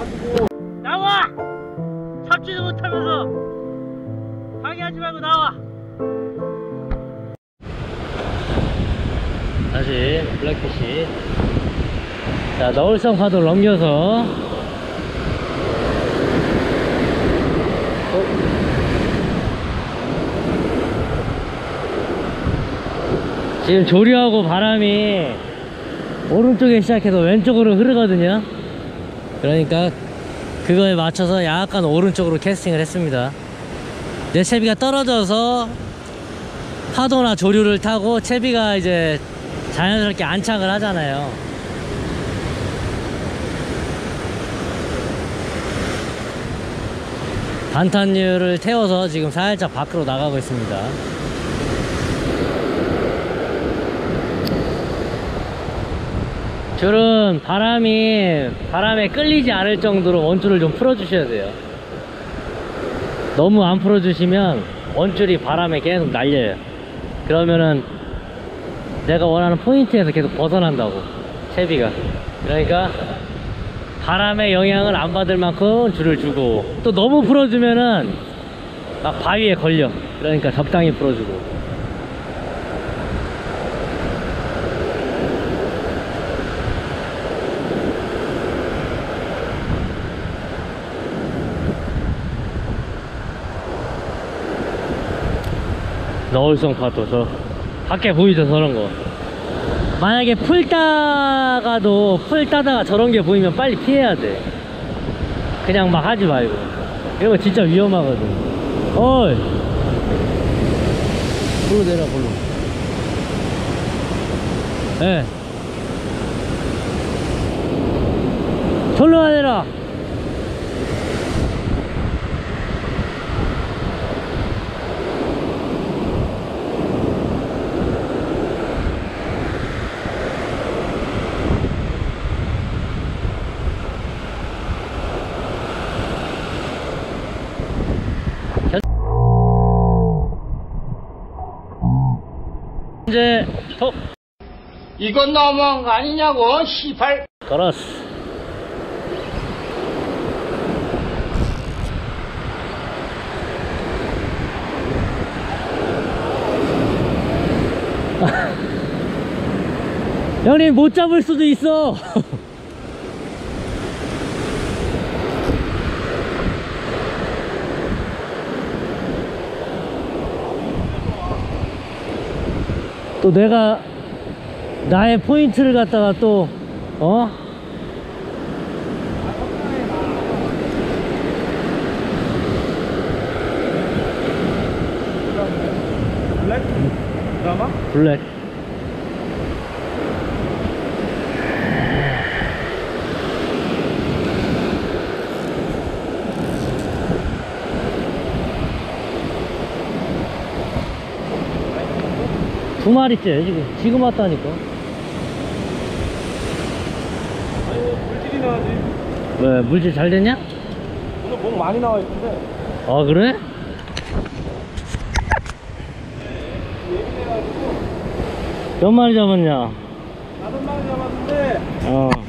나와! 잡지도 못하면서 방해하지 말고 나와! 다시 블랙피시. 자, 너울성 파도를 넘겨서 지금 조류하고 바람이 오른쪽에 시작해서 왼쪽으로 흐르거든요. 그러니까 그거에 맞춰서 약간 오른쪽으로 캐스팅을 했습니다. 내 채비가 떨어져서 파도나 조류를 타고 채비가 이제 자연스럽게 안착을 하잖아요. 반탄유를 태워서 지금 살짝 밖으로 나가고 있습니다. 줄은 바람에 끌리지 않을 정도로 원줄을 좀 풀어주셔야 돼요. 너무 안 풀어주시면 원줄이 바람에 계속 날려요. 그러면은 내가 원하는 포인트에서 계속 벗어난다고, 채비가. 그러니까 바람의 영향을 안 받을 만큼 줄을 주고, 또 너무 풀어주면은 막 바위에 걸려. 그러니까 적당히 풀어주고. 너울성 파도, 저 밖에 보이죠, 저런 거. 만약에 풀 따다가 저런 게 보이면 빨리 피해야 돼. 그냥 막 하지 말고. 이런 거 진짜 위험하거든. 어이, 불로 내려, 불로. 예. 절로 내려. 이제 이건 너무한 거 아니냐고, 시발. 걸었어. 형님 못 잡을 수도 있어. 또 내가 나의 포인트를 갖다가 또 블랙? 드라마? 블랙. 두 마리째 지금 왔다니까. 아니, 물질이 나와지. 왜 물질 잘 됐냐? 오늘 목 많이 나와 있는데. 아, 그래? 예민해가지고. 몇 마리 잡았냐? 5마리 잡았는데.